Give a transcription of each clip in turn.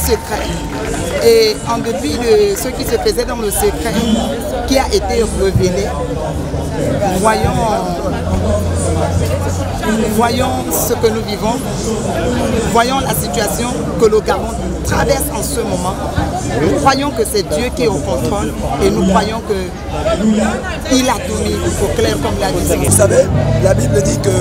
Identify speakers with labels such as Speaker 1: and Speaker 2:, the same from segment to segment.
Speaker 1: secret. Et en dépit de ce qui se faisait dans le secret, qui a été révélé, voyons ce que nous vivons, voyons la situation que le Gabon traverse en ce moment. Nous croyons que c'est Dieu qui est au contrôle et nous croyons qu'il a tout mis au clair comme l'a dit.
Speaker 2: Vous savez, la Bible dit que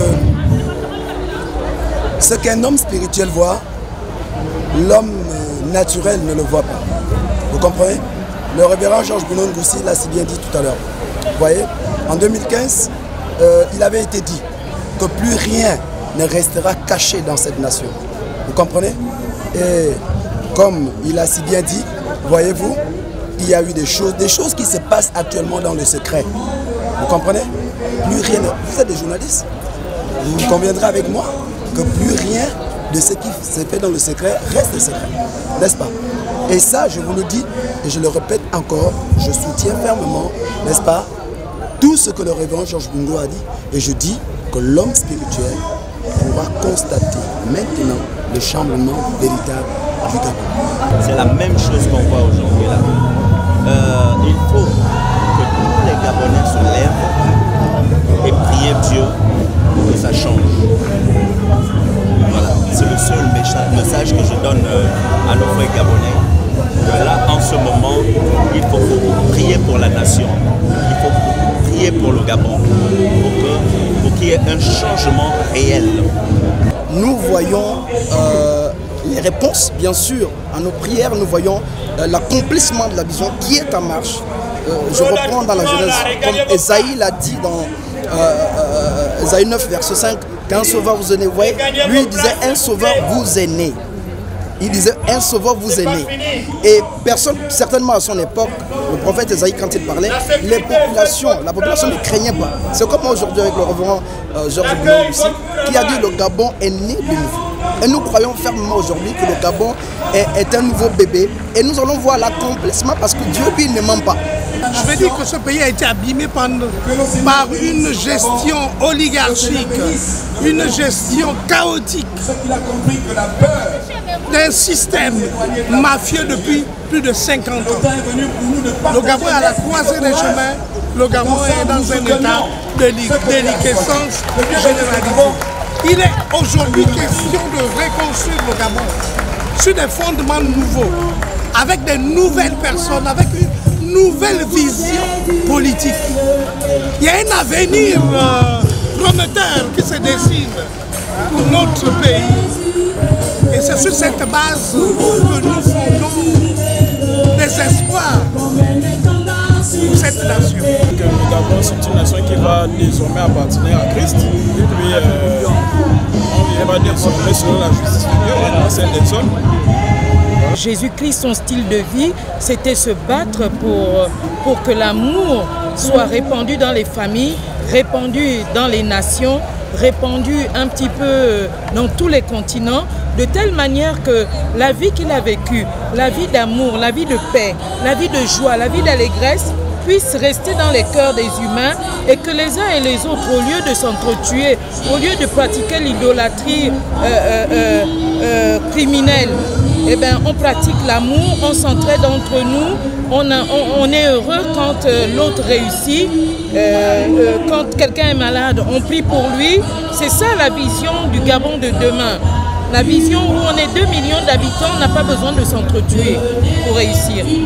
Speaker 2: ce qu'un homme spirituel voit, l'homme naturel ne le voit pas. Vous comprenez? Le révérend Georges Bounon Ngoussi l'a si bien dit tout à l'heure. Vous voyez, en 2015, il avait été dit que plus rien ne restera caché dans cette nation. Vous comprenez? Et comme il a si bien dit, voyez-vous, il y a eu des choses qui se passent actuellement dans le secret. Vous comprenez? Plus rien. Vous êtes des journalistes. Vous conviendrez avec moi que plus rien de ce qui se fait dans le secret reste secret. N'est-ce pas? Et ça, je vous le dis et je le répète encore, je soutiens fermement, n'est-ce pas, tout ce que le révérend Georges Bungo a dit. Et je dis que l'homme spirituel pourra constater maintenant le chambement véritable du Gabon.
Speaker 3: C'est la même chose qu'on voit aujourd'hui là. Il faut que tous les Gabonais se lèvent et prier Dieu pour que ça change. Voilà, c'est le seul message que je donne à nos frères Gabonais. Là, en ce moment, il faut prier pour la nation. Il faut prier pour le Gabon pour qu'il y ait un changement réel.
Speaker 2: Nous voyons les réponses, bien sûr, à nos prières. Nous voyons l'accomplissement de la vision qui est en marche. Je reprends dans la Genèse, comme Esaïe l'a dit dans Esaïe 9, verset 5, qu'un sauveur vous est né. Vous voyez, lui il disait un sauveur vous est né. Il disait un sauveur vous est né. Et personne, certainement à son époque, le prophète Esaïe, quand il parlait, la population ne craignait pas. C'est comme aujourd'hui avec le révérend Georges Bounon Ngoussi, qui a dit le Gabon est né de nouveau. Et nous croyons fermement aujourd'hui que le Gabon est un nouveau bébé. Et nous allons voir l'accomplissement parce que Dieu, lui, ne ment pas.
Speaker 4: Je veux dire que ce pays a été abîmé par une gestion oligarchique, une gestion chaotique d'un système mafieux depuis plus de 50 ans. Le Gabon est à la croisée des chemins, le Gabon est dans un état de déliquescence généralisée. Il est aujourd'hui question de reconstruire le Gabon sur des fondements nouveaux, avec des nouvelles personnes, avec une nouvelle vision politique. Il y a un avenir prometteur qui se dessine pour notre pays. Et c'est sur cette base que nous fondons des espoirs pour cette nation.
Speaker 5: Le Gabon, c'est une nation qui va désormais appartenir à Christ. Et puis, on va désormais selon la justice de Dieu et dans celle des hommes.
Speaker 6: Jésus-Christ, son style de vie, c'était se battre pour que l'amour soit répandu dans les familles, répandu dans les nations, répandu un petit peu dans tous les continents, de telle manière que la vie qu'il a vécue, la vie d'amour, la vie de paix, la vie de joie, la vie d'allégresse, puisse rester dans les cœurs des humains et que les uns et les autres, au lieu de s'entretuer, au lieu de pratiquer l'idolâtrie criminelle, eh bien, on pratique l'amour, on s'entraide entre nous, on est heureux quand l'autre réussit, quand quelqu'un est malade, on prie pour lui. C'est ça la vision du Gabon de demain. La vision où on est 2 millions d'habitants, on n'a pas besoin de s'entretuer pour réussir.